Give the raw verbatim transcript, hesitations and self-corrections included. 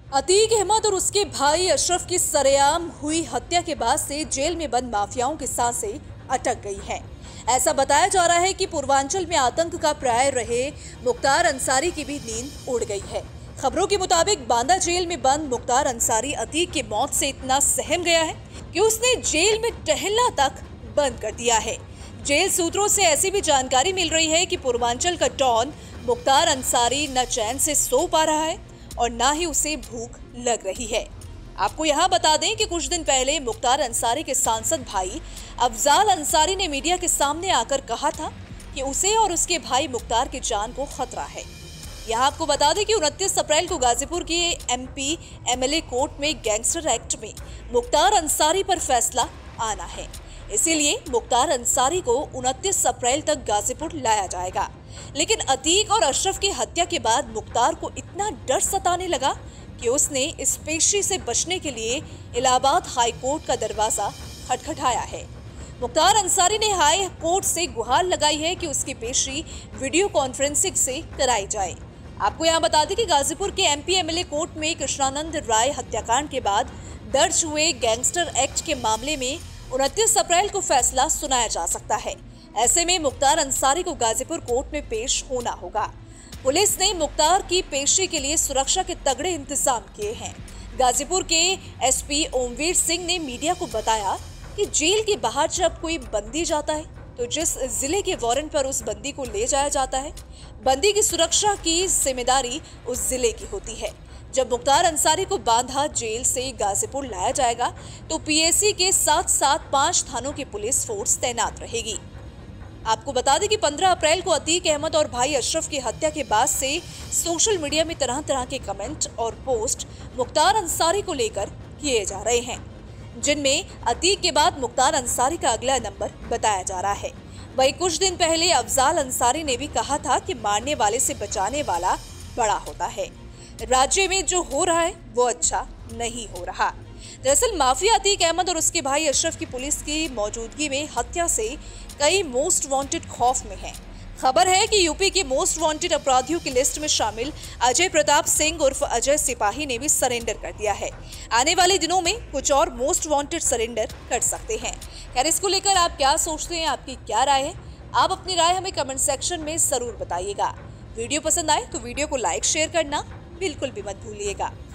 अतीक अहमद और उसके भाई अशरफ की सरेआम हुई हत्या के बाद से जेल में बंद माफियाओं की सांसें अटक गई हैं। ऐसा बताया जा रहा है कि पूर्वांचल में आतंक का प्राय रहे मुख्तार अंसारी की भी नींद उड़ गई है। खबरों के मुताबिक बांदा जेल में बंद मुख्तार अंसारी अतीक की मौत से इतना सहम गया है कि उसने जेल में टहलना तक बंद कर दिया है। जेल सूत्रों से ऐसी भी जानकारी मिल रही है कि पूर्वांचल का डॉन मुख्तार अंसारी न चैन से सो पा रहा है और ना ही उसे भूख लग रही है। आपको यहाँ बता दें कि कुछ दिन पहले मुख्तार अंसारी के सांसद भाई अफजाल अंसारी ने मीडिया के सामने आकर कहा था कि उसे और उसके भाई मुख्तार की जान को खतरा है। यहाँ आपको बता दें कि उनतीस अप्रैल को गाजीपुर के एमपी एमएलए कोर्ट में गैंगस्टर एक्ट में मुख्तार अंसारी पर फैसला आना है। इसीलिए मुख्तार अंसारी को उनतीस अप्रैल तक गाजीपुर लाया जाएगा। लेकिन अतीक और अशरफ की हत्या के बाद मुख्तार को इतना डर सताने लगा कि उसने इस पेशी से बचने के लिए इलाहाबाद हाई कोर्ट का दरवाजा खटखटाया है। मुख्तार अंसारी ने हाई कोर्ट से गुहार लगाई है कि उसकी पेशी वीडियो कॉन्फ्रेंसिंग से कराई जाए। आपको यहाँ बता दें कि गाजीपुर के एमपी एमएलए कोर्ट में कृष्णानंद राय हत्याकांड के बाद दर्ज हुए गैंगस्टर एक्ट के मामले में उनतीस अप्रैल को फैसला सुनाया जा सकता है। ऐसे में मुख्तार अंसारी को गाजीपुर कोर्ट में पेश होना होगा। पुलिस ने मुख्तार की पेशी के लिए सुरक्षा के तगड़े इंतजाम किए हैं। गाजीपुर के एसपी ओमवीर सिंह ने मीडिया को बताया कि जेल के बाहर जब कोई बंदी जाता है तो जिस जिले के वारंट पर उस बंदी को ले जाया जाता है, बंदी की सुरक्षा की जिम्मेदारी उस जिले की होती है। जब मुख्तार अंसारी को बांधा जेल से गाजीपुर लाया जाएगा तो पीएसी के साथ साथ पांच थानों की पुलिस फोर्स तैनात रहेगी। आपको बता दें कि पंद्रह अप्रैल को अतीक अहमद और भाई अशरफ की हत्या के बाद से सोशल मीडिया में तरह तरह के कमेंट और पोस्ट मुख्तार अंसारी को लेकर किए जा रहे हैं, जिनमें अतीक के बाद मुख्तार अंसारी का अगला नंबर बताया जा रहा है। वहीं कुछ दिन पहले अफजाल अंसारी ने भी कहा था कि मारने वाले से बचाने वाला बड़ा होता है। राज्य में जो हो रहा है वो अच्छा नहीं हो रहा। दरअसल माफिया अतीक अहमद और उसके भाई अशरफ की पुलिस की मौजूदगी में हत्या से कई मोस्ट वांटेड खौफ में हैं। खबर है कि यूपी के मोस्ट वांटेड अपराधियों की लिस्ट में शामिल अजय प्रताप सिंह उर्फ अजय सिपाही ने भी सरेंडर कर दिया है। आने वाले दिनों में कुछ और मोस्ट वांटेड सरेंडर कर सकते हैं। खैर, इसको लेकर आप क्या सोचते हैं, आपकी क्या राय है? आप अपनी राय हमें कमेंट सेक्शन में जरूर बताइएगा। वीडियो पसंद आए तो वीडियो को लाइक शेयर करना बिल्कुल भी मत भूलिएगा।